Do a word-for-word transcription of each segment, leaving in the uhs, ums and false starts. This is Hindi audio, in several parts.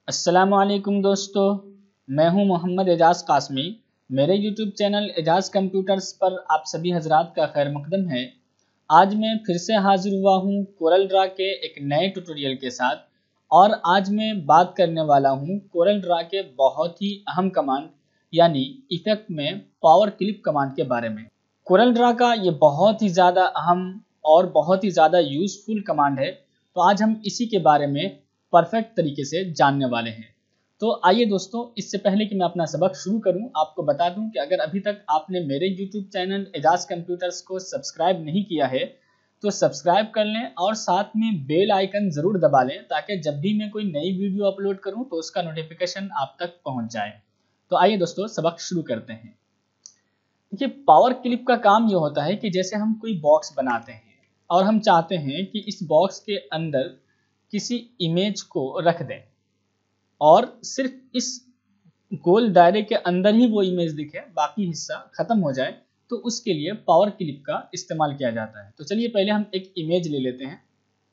अस्सलामुअलैकुम दोस्तों, मैं हूं मोहम्मद एजाज कासमी। मेरे यूट्यूब चैनल एजाज कंप्यूटर्स पर आप सभी हजरात का खैर मकदम है। आज मैं फिर से हाजिर हुआ हूं कोरल ड्रा के एक नए ट्यूटोरियल के साथ और आज मैं बात करने वाला हूं कोरल ड्रा के बहुत ही अहम कमांड यानी इफेक्ट में पावर क्लिप कमांड के बारे में। कोरल ड्रा का ये बहुत ही ज़्यादा अहम और बहुत ही ज़्यादा यूज़फुल कमांड है, तो आज हम इसी के बारे में परफेक्ट तरीके से जानने वाले हैं। तो आइए दोस्तों, इससे पहले कि मैं अपना सबक शुरू करूं, आपको बता दूं कि अगर अभी तक आपने मेरे यूट्यूब चैनल एजाज कंप्यूटर्स को सब्सक्राइब नहीं किया है तो सब्सक्राइब कर लें और साथ में बेल आइकन ज़रूर दबा लें ताकि जब भी मैं कोई नई वीडियो अपलोड करूं तो उसका नोटिफिकेशन आप तक पहुंच जाए। तो आइए दोस्तों, सबक शुरू करते हैं। देखिए, पावर क्लिप का काम ये होता है कि जैसे हम कोई बॉक्स बनाते हैं और हम चाहते हैं कि इस बॉक्स के अंदर किसी इमेज को रख दें और सिर्फ इस गोल दायरे के अंदर ही वो इमेज दिखे, बाकी हिस्सा खत्म हो जाए, तो उसके लिए पावर क्लिप का इस्तेमाल किया जाता है। तो चलिए पहले हम एक इमेज ले लेते हैं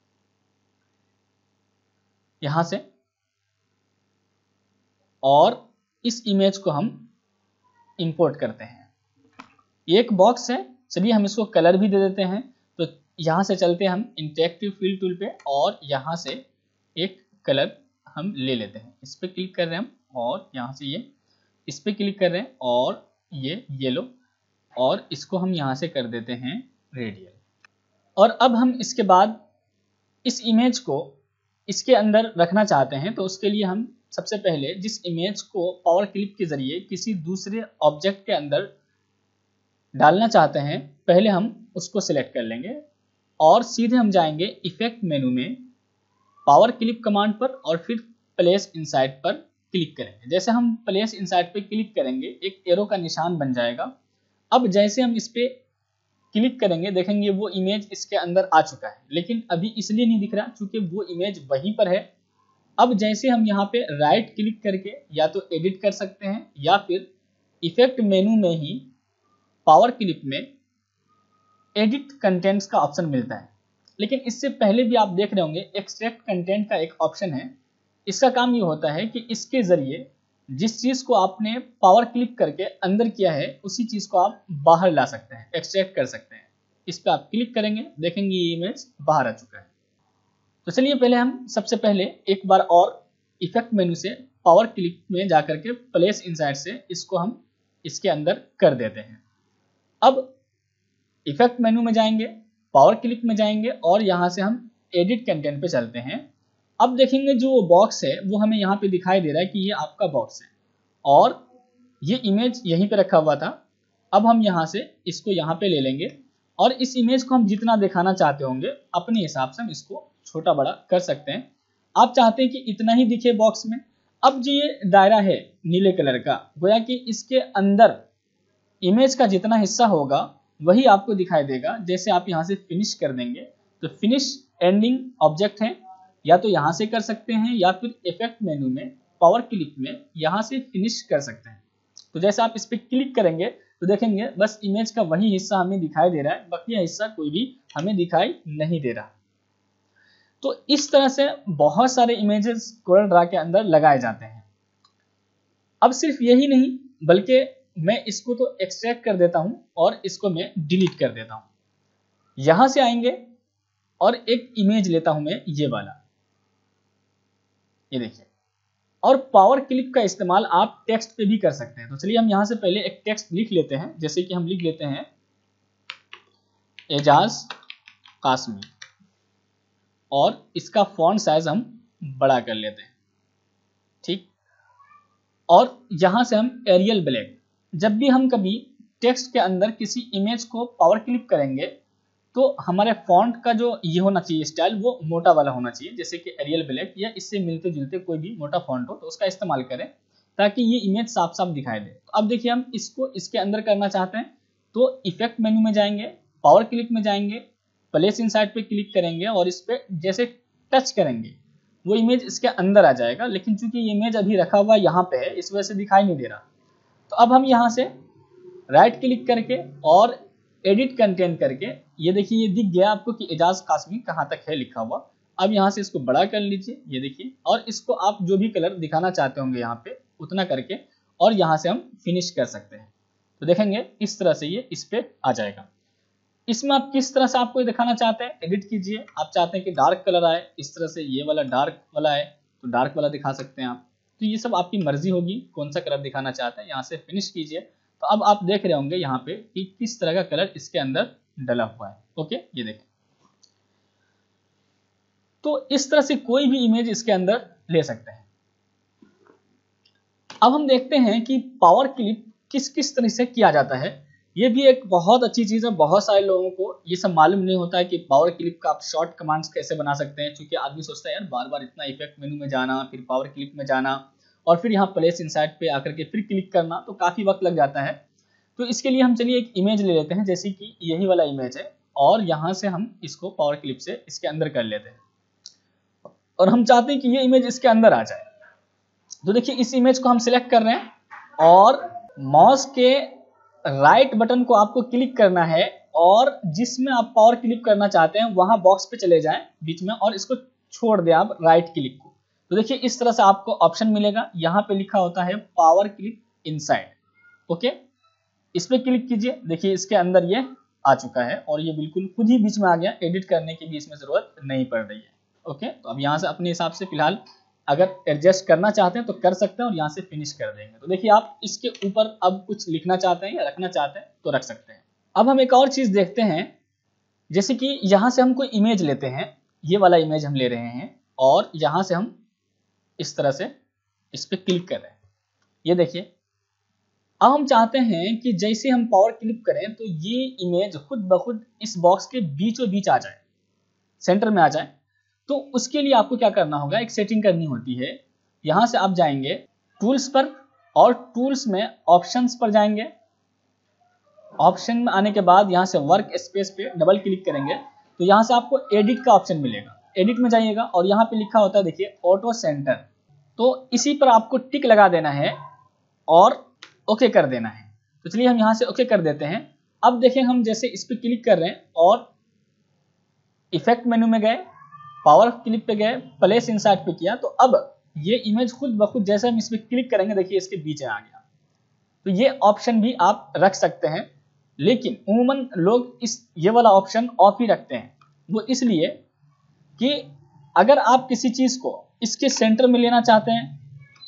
यहां से और इस इमेज को हम इंपोर्ट करते हैं। एक बॉक्स है, चलिए हम इसको कलर भी दे देते हैं। तो यहाँ से चलते हैं हम इंटरेक्टिव फिल टूल पे और यहाँ से एक कलर हम ले लेते हैं। इस पर क्लिक कर रहे हैं हम और यहाँ से ये इस पर क्लिक कर रहे हैं और ये येलो, और इसको हम यहाँ से कर देते हैं रेडियल। और अब हम इसके बाद इस इमेज को इसके अंदर रखना चाहते हैं, तो उसके लिए हम सबसे पहले जिस इमेज को पावर क्लिप के जरिए किसी दूसरे ऑब्जेक्ट के अंदर डालना चाहते हैं, पहले हम उसको सिलेक्ट कर लेंगे और सीधे हम जाएंगे इफेक्ट मेनू में पावर क्लिप कमांड पर और फिर प्लेस इनसाइड पर क्लिक करेंगे। जैसे हम प्लेस इनसाइड पर क्लिक करेंगे, एक एरो का निशान बन जाएगा। अब जैसे हम इस पे क्लिक करेंगे, देखेंगे वो इमेज इसके अंदर आ चुका है, लेकिन अभी इसलिए नहीं दिख रहा क्योंकि वो इमेज वहीं पर है। अब जैसे हम यहाँ पे राइट क्लिक करके या तो एडिट कर सकते हैं या फिर इफेक्ट मेनू में ही पावर क्लिप में एडिट कंटेंट्स का ऑप्शन मिलता है। लेकिन इससे पहले भी आप देख रहे होंगे एक्सट्रैक्ट कंटेंट का एक ऑप्शन है। इसका काम ये होता है कि इसके जरिए जिस चीज को आपने पावर क्लिक करके अंदर किया है उसी चीज को आप बाहर ला सकते हैं, एक्सट्रैक्ट कर सकते हैं। इस पर आप क्लिक करेंगे, देखेंगे ये इमेज बाहर आ चुका है। तो चलिए पहले हम सबसे पहले एक बार और इफेक्ट मेनू से पावर क्लिक में जाकर के प्लेस इनसाइड से इसको हम इसके अंदर कर देते हैं। अब इफेक्ट मेनू में जाएंगे, पावर क्लिप में जाएंगे और यहाँ से हम एडिट कंटेंट पे चलते हैं। अब देखेंगे जो बॉक्स है वो हमें यहाँ पे दिखाई दे रहा है कि ये आपका बॉक्स है और ये इमेज यहीं पे रखा हुआ था। अब हम यहाँ से इसको यहाँ पे ले लेंगे और इस इमेज को हम जितना दिखाना चाहते होंगे अपने हिसाब से हम इसको छोटा बड़ा कर सकते हैं। आप चाहते हैं कि इतना ही दिखे बॉक्स में। अब जो ये दायरा है नीले कलर का, गोया कि इसके अंदर इमेज का जितना हिस्सा होगा वही आपको दिखाई देगा। जैसे आप यहाँ से फिनिश कर देंगे तो फिनिश एंडिंग ऑब्जेक्ट है, या तो यहाँ से कर सकते हैं या फिर इफेक्ट मेनू में पावर क्लिप में यहाँ से फिनिश कर सकते हैं। तो जैसे आप इस पर क्लिक करेंगे तो देखेंगे बस इमेज का वही हिस्सा हमें दिखाई दे रहा है, बाकी हिस्सा कोई भी हमें दिखाई नहीं दे रहा। तो इस तरह से बहुत सारे इमेजेस कोरल ड्रा के अंदर लगाए जाते हैं। अब सिर्फ यही नहीं बल्कि मैं इसको तो एक्सट्रैक्ट कर देता हूं और इसको मैं डिलीट कर देता हूं। यहां से आएंगे और एक इमेज लेता हूं मैं ये वाला, ये देखिए। और पावर क्लिप का इस्तेमाल आप टेक्स्ट पे भी कर सकते हैं। तो चलिए हम यहां से पहले एक टेक्स्ट लिख लेते हैं। जैसे कि हम लिख लेते हैं एजाज कासमी और इसका फॉन्ट साइज हम बड़ा कर लेते हैं, ठीक। और यहां से हम एरियल ब्लैक, जब भी हम कभी टेक्स्ट के अंदर किसी इमेज को पावर क्लिप करेंगे तो हमारे फॉन्ट का जो ये होना चाहिए स्टाइल वो मोटा वाला होना चाहिए, जैसे कि एरियल ब्लैक या इससे मिलते जुलते कोई भी मोटा फॉन्ट हो तो उसका इस्तेमाल करें ताकि ये इमेज साफ साफ दिखाई दे। तो अब देखिए हम इसको इसके अंदर करना चाहते हैं तो इफेक्ट मेनू में जाएंगे, पावर क्लिप में जाएंगे, प्लेस इनसाइड पे क्लिक करेंगे और इस पर जैसे टच करेंगे वो इमेज इसके अंदर आ जाएगा। लेकिन चूंकि ये इमेज अभी रखा हुआ यहाँ पे है इस वजह से दिखाई नहीं दे रहा। तो अब हम यहाँ से राइट क्लिक करके और एडिट कंटेंट करके ये देखिए ये दिख गया आपको कि एजाज कासमी कहाँ तक है लिखा हुआ। अब यहाँ से इसको बड़ा कर लीजिए, ये देखिए, और इसको आप जो भी कलर दिखाना चाहते होंगे यहाँ पे उतना करके, और यहाँ से हम फिनिश कर सकते हैं। तो देखेंगे इस तरह से ये इस पे आ जाएगा। इसमें आप किस तरह से आपको ये दिखाना चाहते हैं, एडिट कीजिए। आप चाहते हैं कि डार्क कलर आए, इस तरह से ये वाला डार्क वाला आए तो डार्क वाला दिखा सकते हैं आप। तो ये सब आपकी मर्जी होगी कौन सा कलर दिखाना चाहते हैं। यहाँ से फिनिश कीजिए। तो अब आप देख रहे होंगे यहाँ पे कि किस तरह का कलर इसके अंदर डला हुआ है। ओके, ये देखें। तो इस तरह से कोई भी इमेज इसके अंदर ले सकते हैं। अब हम देखते हैं कि पावर क्लिप किस किस तरह से किया जाता है। ये भी एक बहुत अच्छी चीज़ है। बहुत सारे लोगों को ये सब मालूम नहीं होता है कि पावर क्लिप का आप शॉर्ट कमांड्स कैसे बना सकते हैं। क्योंकि आदमी सोचता है यार बार बार इतना इफेक्ट मेनू में जाना, फिर पावर क्लिप में जाना, और फिर यहाँ प्लेस इनसाइड पे आकर के फिर क्लिक करना, तो काफ़ी वक्त लग जाता है। तो इसके लिए हम चलिए एक इमेज ले लेते हैं, जैसे कि यही वाला इमेज है, और यहाँ से हम इसको पावर क्लिप से इसके अंदर कर लेते हैं, और हम चाहते हैं कि ये इमेज इसके अंदर आ जाए। तो देखिए इस इमेज को हम सिलेक्ट कर रहे हैं, और माउस के राइट बटन को आपको क्लिक करना है, और जिसमें आप पावर क्लिप करना चाहते हैं वहां बॉक्स पे चले जाएं बीच में, और इसको छोड़ दें आप राइट क्लिक को। तो देखिए इस तरह से आपको ऑप्शन मिलेगा। यहाँ पे लिखा होता है पावर क्लिप इनसाइड। ओके, इस पे क्लिक कीजिए। देखिए इसके अंदर ये आ चुका है, और ये बिल्कुल खुद ही बीच में आ गया। एडिट करने की भी इसमें जरूरत नहीं पड़ रही है। ओके, तो अब यहाँ से अपने हिसाब से फिलहाल अगर एडजस्ट करना चाहते हैं तो कर सकते हैं, और यहाँ से फिनिश कर देंगे। तो देखिए आप इसके ऊपर अब कुछ लिखना चाहते हैं या रखना चाहते हैं तो रख सकते हैं। अब हम एक और चीज देखते हैं, जैसे कि यहाँ से हम कोई इमेज लेते हैं, ये वाला इमेज हम ले रहे हैं, और यहाँ से हम इस तरह से इस पर क्लिक कर रहे हैं। ये देखिए, अब हम चाहते हैं कि जैसे हम पावर क्लिक करें तो ये इमेज खुद ब खुद इस बॉक्स के बीचों बीच आ जाए, सेंटर में आ जाए। तो उसके लिए आपको क्या करना होगा, एक सेटिंग करनी होती है। यहां से आप जाएंगे टूल्स पर, और टूल्स में ऑप्शंस पर जाएंगे। ऑप्शन में आने के बाद यहां से वर्क स्पेस पे डबल क्लिक करेंगे, तो यहां से आपको एडिट का ऑप्शन मिलेगा। एडिट में जाइएगा, और यहाँ पे लिखा होता है देखिए ऑटो सेंटर। तो इसी पर आपको टिक लगा देना है और ओके कर देना है। तो चलिए हम यहाँ से ओके कर देते हैं। अब देखें, हम जैसे इस पर क्लिक कर रहे हैं और इफेक्ट मेनू में गए, पावर क्लिप पे गए, प्लेस इनसाइड पे किया, तो अब ये इमेज खुद ब खुद जैसे हम इस पे क्लिक करेंगे देखिए इसके बीच में आ गया। तो ये ऑप्शन भी आप रख सकते हैं, लेकिन उमूमन लोग इस ये वाला ऑप्शन ऑफ ही रखते हैं। वो इसलिए कि अगर आप किसी चीज को इसके सेंटर में लेना चाहते हैं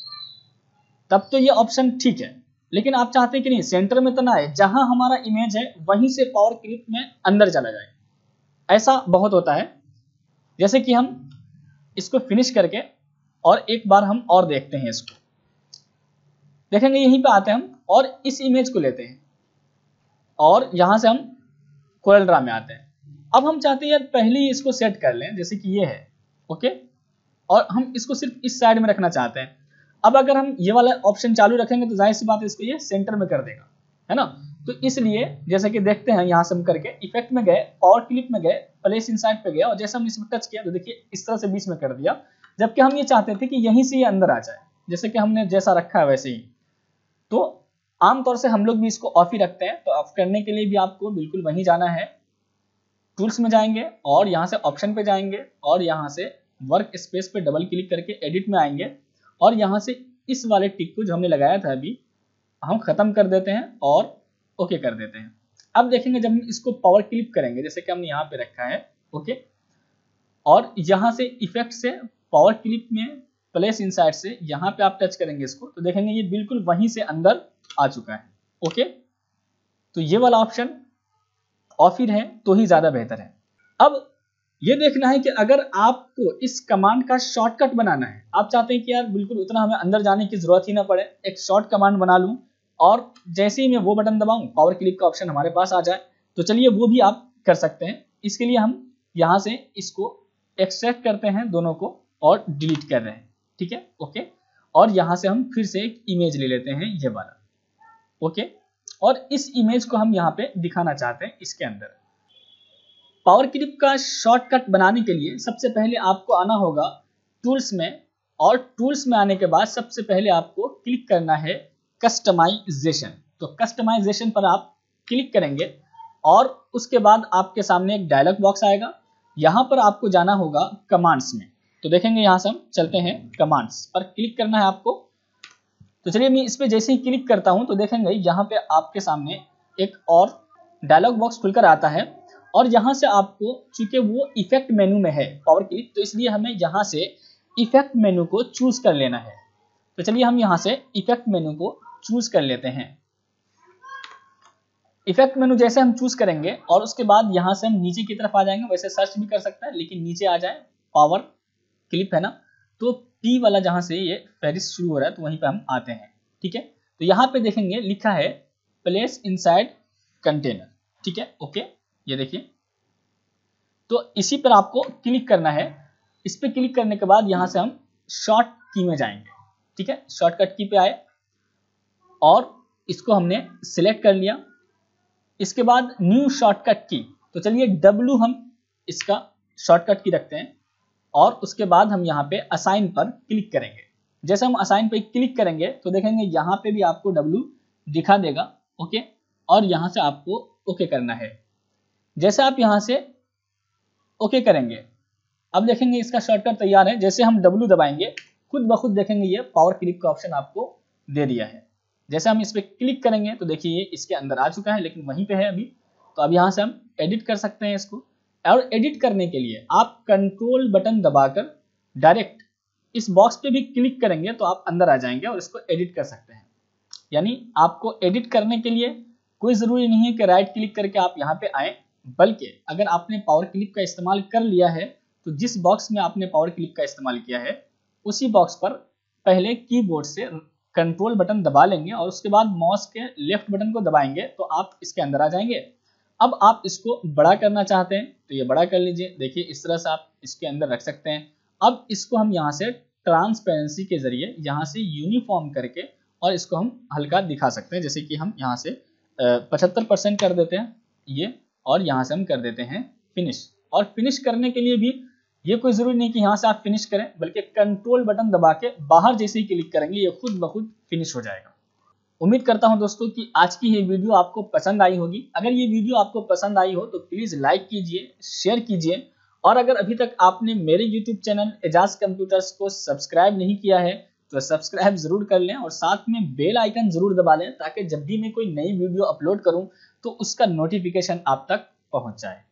तब तो ये ऑप्शन ठीक है, लेकिन आप चाहते हैं कि नहीं सेंटर में तो ना है, जहां हमारा इमेज है वहीं से पावर क्लिप में अंदर चला जाए। ऐसा बहुत होता है। जैसे कि हम इसको फिनिश करके और एक बार हम और देखते हैं, इसको देखेंगे। यहीं पे आते हैं हम और इस इमेज को लेते हैं, और यहां से हम कोरल ड्रा में आते हैं। अब हम चाहते हैं यार पहले ही इसको सेट कर लें, जैसे कि ये है। ओके, और हम इसको सिर्फ इस साइड में रखना चाहते हैं। अब अगर हम ये वाला ऑप्शन चालू रखेंगे तो जाहिर सी बात है इसको ये सेंटर में कर देगा, है ना। तो इसलिए जैसे कि देखते हैं, यहां से हम करके इफेक्ट में गए, पावर क्लिप में गए, प्लेस इनसाइड पे गए, और जैसे हम इसमें टच किया तो देखिए इस तरह से बीच में कर दिया, जबकि हम ये चाहते थे कि यहीं से ये अंदर आ जाए, जैसे कि हमने जैसा रखा है वैसे ही। तो आमतौर से हम लोग भी इसको ऑफ ही रखते हैं। तो ऑफ करने के लिए भी आपको बिल्कुल वहीं जाना है, टूल्स में जाएंगे और यहाँ से ऑप्शन पे जाएंगे, और यहाँ से वर्क स्पेस पे डबल क्लिक करके एडिट में आएंगे, और यहाँ से इस वाले टिक को जो हमने लगाया था अभी हम खत्म कर देते हैं और ओके कर देते हैं। अब देखेंगे जब हम इसको पावर क्लिप करेंगे, जैसे कि हमने यहाँ पे रखा है, ओके, और यहाँ से इफेक्ट से पावर क्लिप में प्लेस इनसाइड से यहाँ पे आप टच करेंगे इसको, तो देखेंगे ये बिल्कुल वहीं से अंदर आ चुका है। ओके, तो ये वाला ऑप्शन ऑफ ही है तो ही ज्यादा बेहतर है। अब ये देखना है कि अगर आपको इस कमांड का शॉर्टकट बनाना है, आप चाहते हैं कि यार बिल्कुल उतना हमें अंदर जाने की जरूरत ही ना पड़े, एक शॉर्ट कमांड बना लूं और जैसे ही मैं वो बटन दबाऊं पावर क्लिप का ऑप्शन हमारे पास आ जाए, तो चलिए वो भी आप कर सकते हैं। इसके लिए हम यहाँ से इसको एक्सट्रैक्ट करते हैं दोनों को और डिलीट कर रहे हैं, ठीक है। ओके, और यहाँ से हम फिर से एक इमेज ले लेते हैं, ये वाला। ओके, और इस इमेज को हम यहाँ पे दिखाना चाहते हैं इसके अंदर। पावर क्लिप का शॉर्टकट बनाने के लिए सबसे पहले आपको आना होगा टूल्स में, और टूल्स में आने के बाद सबसे पहले आपको क्लिक करना है कस्टमाइजेशन। तो कस्टमाइजेशन पर आप क्लिक करेंगे और उसके बाद आपके सामने एक डायलॉग बॉक्स आएगा। यहाँ पर आपको जाना होगा कमांड्स में। तो देखेंगे यहाँ से हम चलते हैं कमांड्स पर क्लिक करना है आपको। तो चलिए मैं इस पर जैसे ही क्लिक करता हूँ तो देखेंगे यहाँ पे आपके सामने एक और डायलॉग बॉक्स खुलकर आता है और यहाँ से आपको, चूंकि वो इफेक्ट मेनू में है पावर क्लिक, तो इसलिए हमें यहाँ से इफेक्ट मेनू को चूज कर लेना है। तो चलिए हम यहाँ से इफेक्ट मेनू को चूज कर लेते हैं। इफेक्ट मेनू जैसे हम चूज करेंगे और उसके बाद यहाँ से हम नीचे की तरफ आ जाएंगे, वैसे सर्च भी कर सकते हैं लेकिन नीचे आ जाए, पावर क्लिप है ना, तो पी वाला जहाँ से ये फेरिस शुरू हो रहा है तो वहीं पे हम आते हैं। ठीक है, तो यहाँ पे देखेंगे लिखा है प्लेस इनसाइड कंटेनर। ठीक है, ओके, ये देखिए, तो इसी पर आपको क्लिक करना है। इस पर क्लिक करने के बाद यहाँ से हम शॉर्ट की में जाएंगे। ठीक है, शॉर्टकट की पे आए और इसको हमने सिलेक्ट कर लिया। इसके बाद न्यू शॉर्टकट की, तो चलिए डब्ल्यू हम इसका शॉर्टकट की रखते हैं और उसके बाद हम यहाँ पे असाइन पर क्लिक करेंगे। जैसे हम असाइन पे क्लिक करेंगे तो देखेंगे यहाँ पे भी आपको डब्ल्यू दिखा देगा। ओके, और यहाँ से आपको ओके करना है। जैसे आप यहाँ से ओके करेंगे, अब देखेंगे इसका शॉर्टकट तैयार है। जैसे हम डब्ल्यू दबाएंगे खुद ब खुद देखेंगे ये पावर क्लिक का ऑप्शन आपको दे दिया है। जैसे हम इस पर क्लिक करेंगे तो देखिए ये इसके अंदर आ चुका है लेकिन वहीं पे है अभी। तो अब यहाँ से हम एडिट कर सकते हैं इसको, और एडिट करने के लिए आप कंट्रोल बटन दबाकर डायरेक्ट इस बॉक्स पे भी क्लिक करेंगे तो आप अंदर आ जाएंगे और इसको एडिट कर सकते हैं। यानी आपको एडिट करने के लिए कोई ज़रूरी नहीं है कि राइट क्लिक करके आप यहाँ पे आए, बल्कि अगर आपने पावर क्लिक का इस्तेमाल कर लिया है तो जिस बॉक्स में आपने पावर क्लिक का इस्तेमाल किया है उसी बॉक्स पर पहले कीबोर्ड से कंट्रोल बटन दबा लेंगे और उसके बाद माउस के लेफ्ट बटन को दबाएंगे तो आप इसके अंदर आ जाएंगे। अब आप इसको बड़ा करना चाहते हैं तो ये बड़ा कर लीजिए, देखिए इस तरह से आप इसके अंदर रख सकते हैं। अब इसको हम यहाँ से ट्रांसपेरेंसी के जरिए यहाँ से यूनिफॉर्म करके और इसको हम हल्का दिखा सकते हैं। जैसे कि हम यहाँ से पचहत्तर परसेंट कर देते हैं ये, और यहाँ से हम कर देते हैं फिनिश। और फिनिश करने के लिए भी ये कोई जरूरी नहीं कि यहाँ से आप फिनिश करें, बल्कि कंट्रोल बटन दबा के बाहर जैसे ही क्लिक करेंगे ये खुद ब खुद फिनिश हो जाएगा। उम्मीद करता हूं दोस्तों कि आज की ये वीडियो आपको पसंद आई होगी। अगर ये वीडियो आपको पसंद आई हो तो प्लीज लाइक कीजिए, शेयर कीजिए, और अगर अभी तक आपने मेरे यूट्यूब चैनल एजाज कंप्यूटर्स को सब्सक्राइब नहीं किया है तो सब्सक्राइब जरूर कर लें और साथ में बेल आइकन जरूर दबा लें ताकि जब भी मैं कोई नई वीडियो अपलोड करूं तो उसका नोटिफिकेशन आप तक पहुंच जाए।